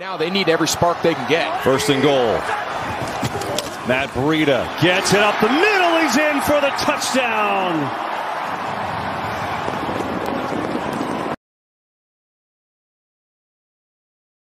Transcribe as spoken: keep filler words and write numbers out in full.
Now they need every spark they can get. First and goal. Matt Bredia gets it up the middle. He's in for the touchdown.